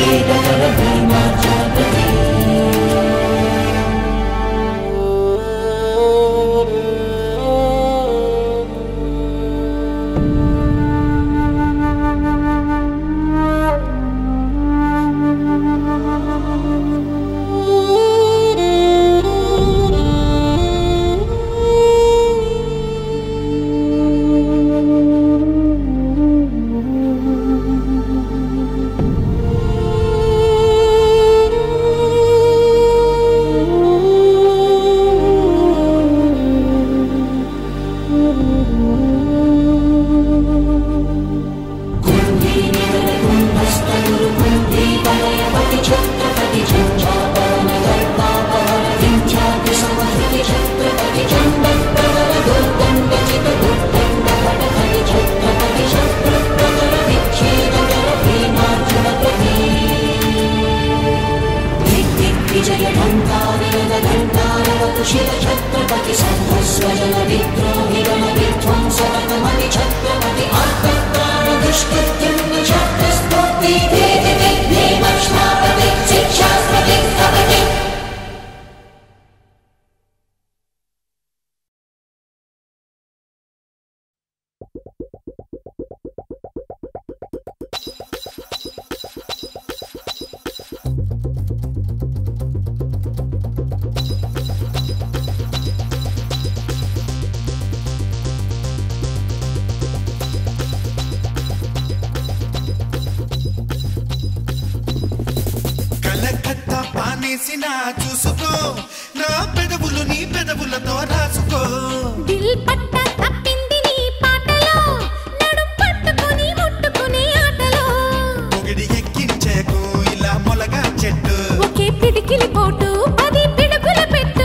చూసుకో నా పెదవులు నీ పెదవులతో రాసుకో దిల్ పట్ట తప్పింది నీ పాటలో నడుం పట్టుకొని ముట్టుకునే ఆటలో పొగిడి ఎక్కించేకు ఇలా మొలగా చెట్టు ఒకే పిడికిలి పోటు 10 పిడుగుల పెట్టు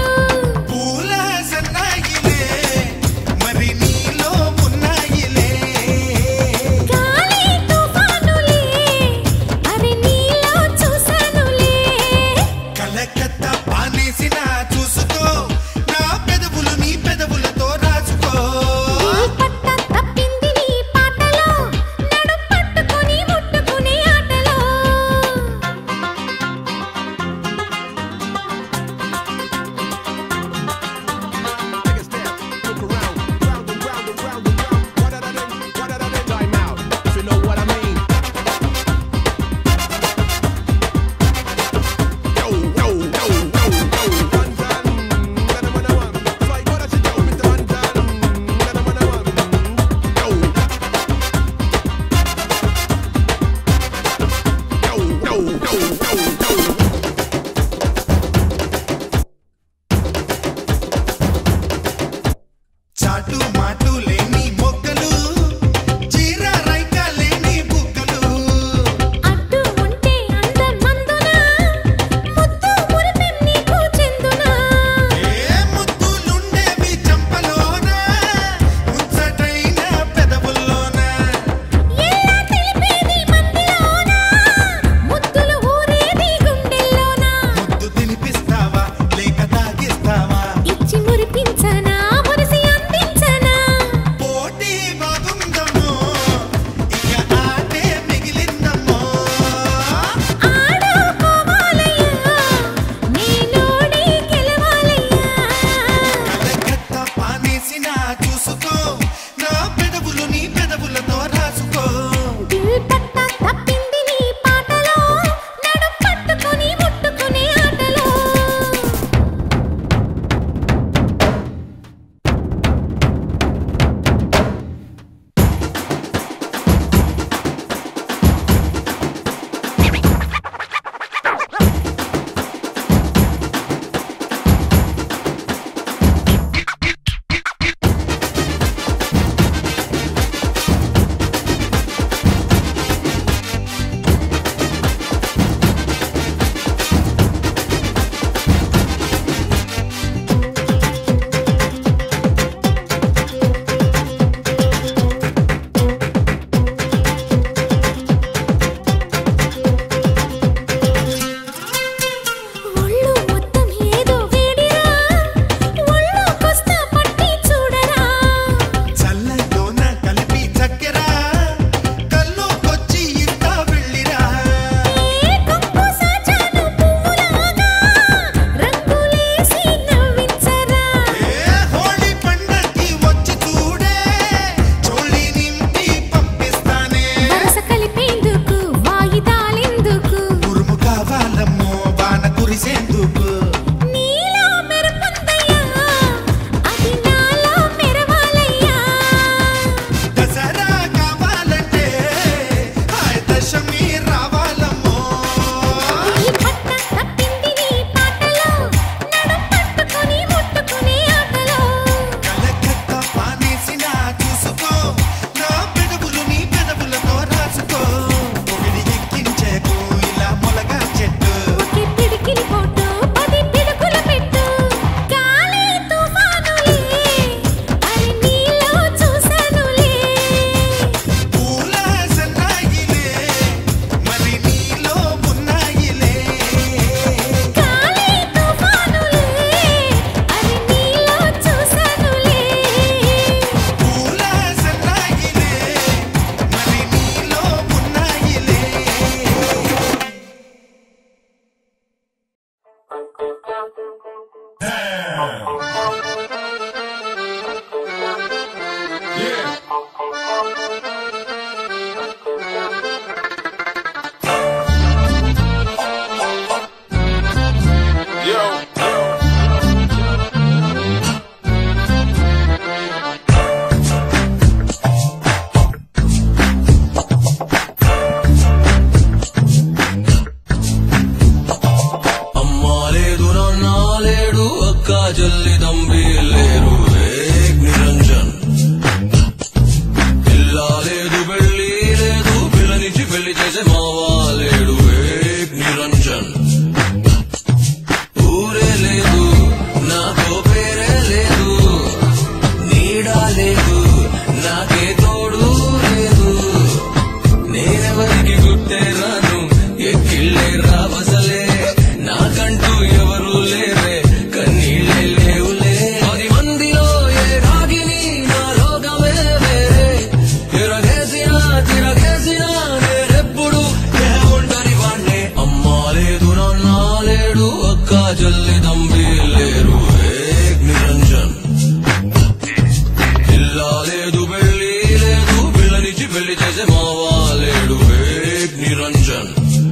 పూల సన్నాయిలే మరి నీలో ఉన్నాయిలే గాలి తుఫానులే అరే నీలో చూసానులే కలకత్తా పానేసిన చూసుకో నా పెదవులు నీ పెదవులతో రాసుకో పెళ్లి చేసే మావాలేడు ఏక్ నిరంజన్ ఊరే లేదు నాకో పేరే లేదు నీడా లేదు నాకే తోడు లేదు నేనెవరికి గుట్టే రాను ఎక్కిళ్ళే రావసలే నాకంటూ ఎవరు లేరే కన్నీళ్ళే లేవులే 10 మందిలో ఏ రాగిని నా లోకమే వేరే తిరగేసినా నేనెప్పుడు ఏ ఒంటరి వాణ్ణే అమ్మా లేదు నాన్న లేడు అక్క చెల్లి తంబి లేరు ఏక్ నిరంజన్ ఇల్లా లేదు పెళ్లి లేదు పిల్లనిచ్చి పెళ్లి చేసే మావా లేడు ఏక్ నిరంజన్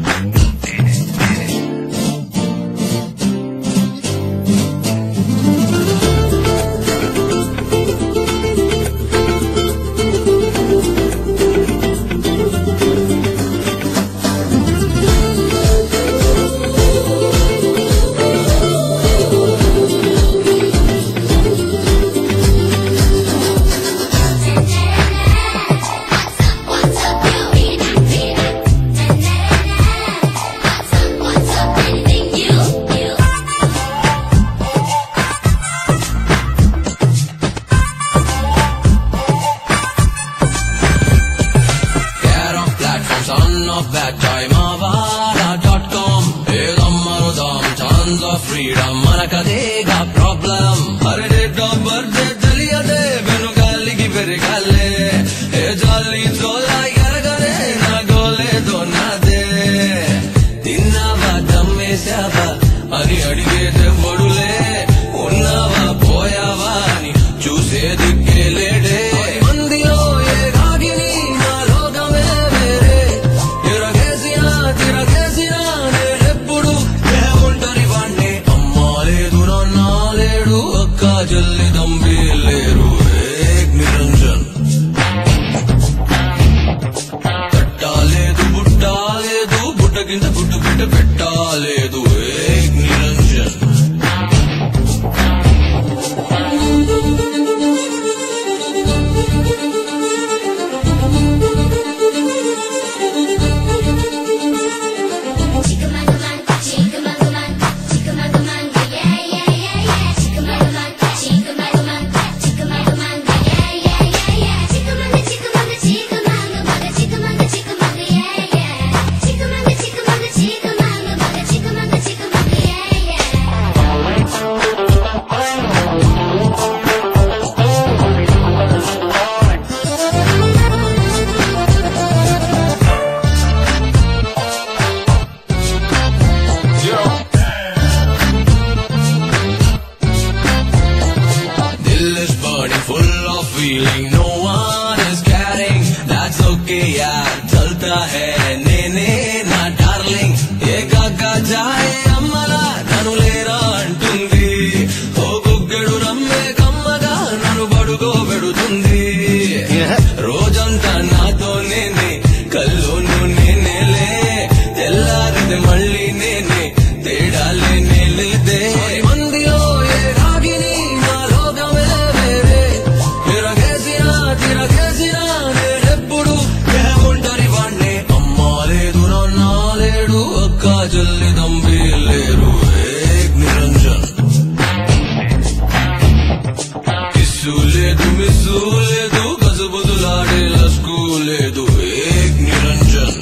freedom మనకదేగా ప్రాబ్లం అరే డేట్ ఆఫ్ బర్త్ తెలియదే వెనుగాలికి పెరగాలే ఏ జాలితో ఎరగనే నా గోలేదో నాదే తిన్నావా దమ్మేశావా అని అడిగేదెవ్వడులే ఉన్నావా పోయావా అని చూసేదిక్కే లేడే మందిలో ఏ రాగిని నా లోకమే వేరే తిరగేసినా నేనెప్పుడు ఏ ఒంటరి వాణ్ణే అమ్మా లేదు నాన్న లేడు అక్క చెల్లి తంబి లేరు ఏక్ నిరంజన్ తట్టాలేదు బుట్టాలేదు బుట్ట కింద గుడ్డు బిడ్డ పెట్టాలేదు ఏక్ Niranjan feeling no one is caring that's okay yaar chalta hai nene na darling ekaka jaye ammala nanu lera antundi o guggedu namme kammaga nanu badugo vedutundi rojanta nato nene kallonu nene le tellaride malli nene tedale nelide mandilo e ragini na logame vere తిరగేసినా నేనెప్పుడు ఏ ఒంటరి వాణ్ణే అమ్మా లేదు నాన్న లేడు అక్క చెల్లి తంబి లేరు ఏక్ నిరంజన్ కిస్సు లేదు మిస్సు లేదు కసుబుదులాడే లస్కు లేదు ఏక్ నిరంజన్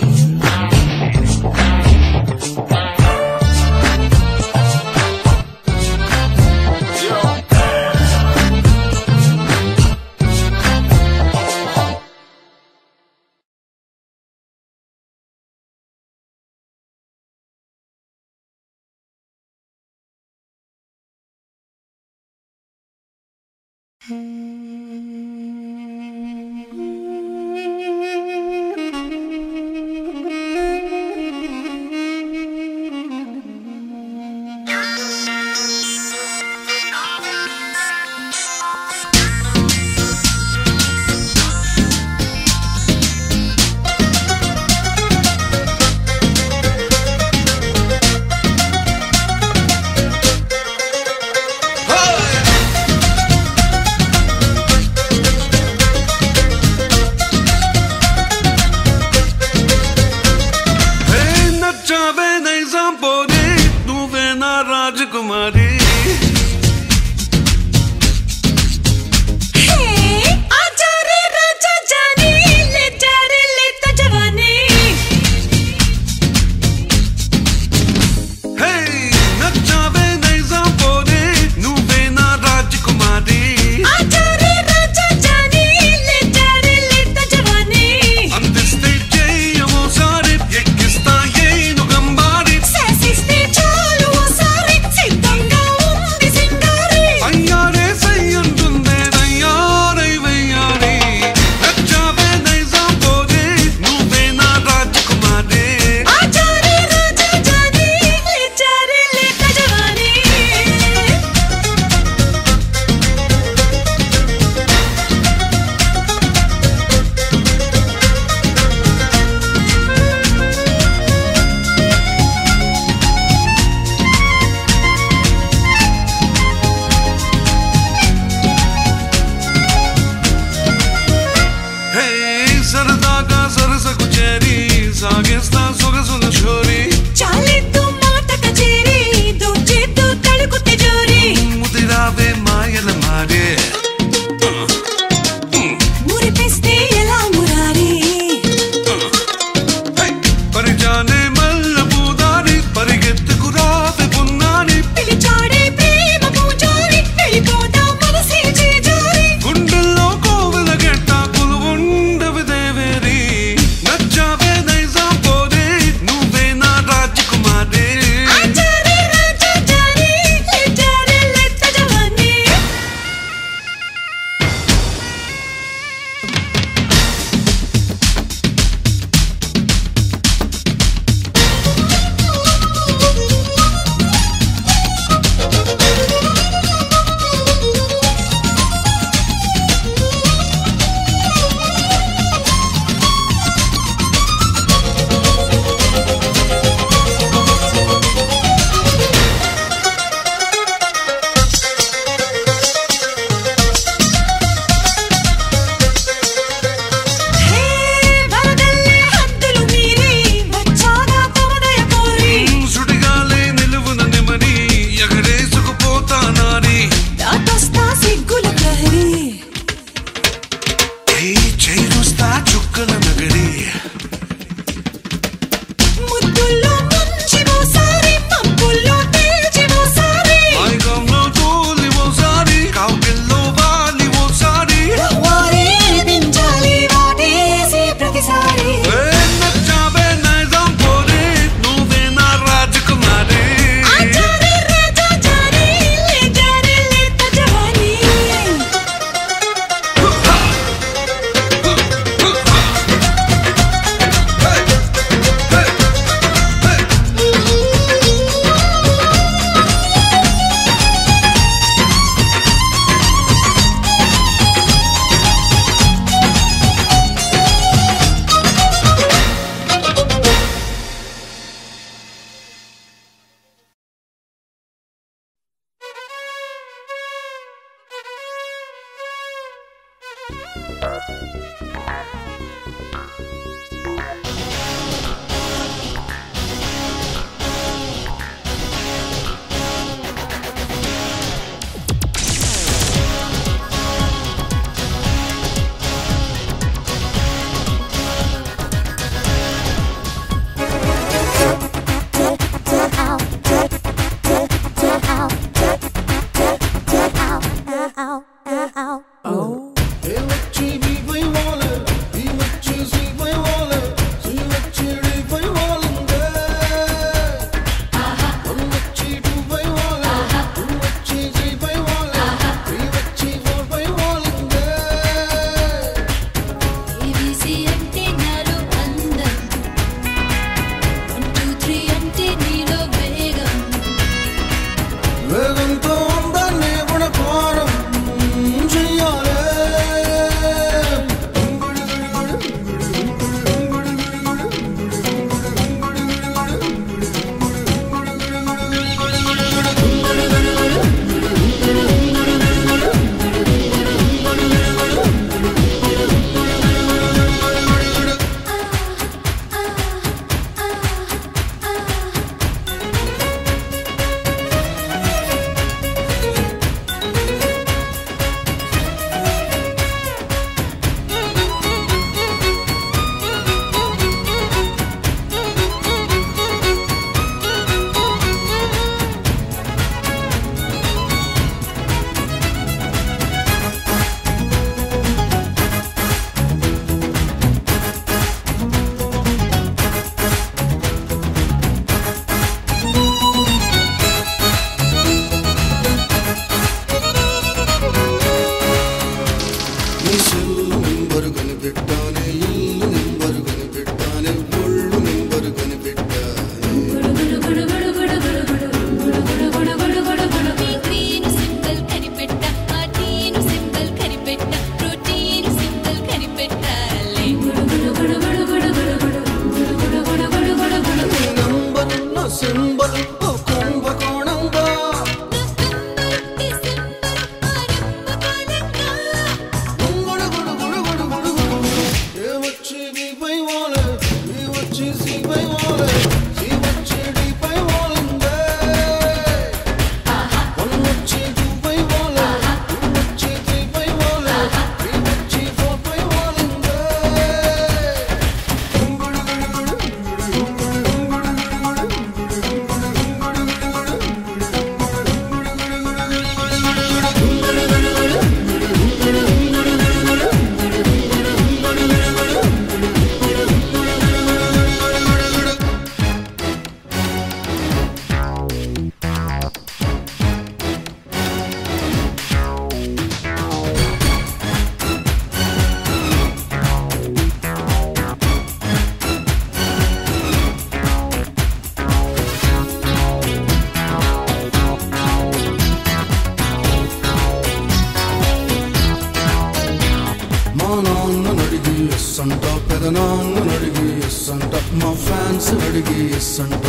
సాగిస్తా సొగసుల చోరీ చాలెత్తు మాట కచేరీ దోచేత్తు తడుకు తిజోరీ ముదిరావే మాయల మారే మురిపిస్తే ఎలా మురారీ పరిజానే మల్ల పూదాని పరిగెత్తుకు రావే పున్నాని పిలిచాడే ప్రేమ పూజారి వెళ్ళిపోదా మనసే చేజారి గుండెల్లో కోవెల గెట్ట కొలువుండవి దేవేరి నచ్చావే నైజాం పోరే నువ్వే నా పై వాలే సి వచ్చి డి పై వాలిందే వన్ వచ్చి టూ పై వాలే టూ వచ్చి త్రీ పై వాలే త్రీ వచ్చి ఫోర్ పై వాలిందే సంట పెదనాన్న నడిగి సంట మా ఫ్యాన్స్ అడిగి సంట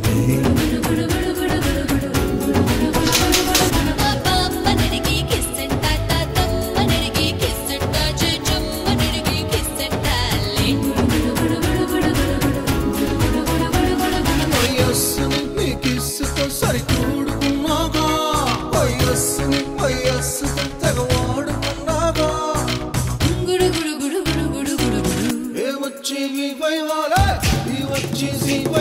వయస్సుని నీ కిస్సుతో సరికూడుకున్నాగా వయస్సుని వయస్సుతో తెగవాడుకున్నాగా వచ్చి వి పై వాలే ఈ వచ్చి సి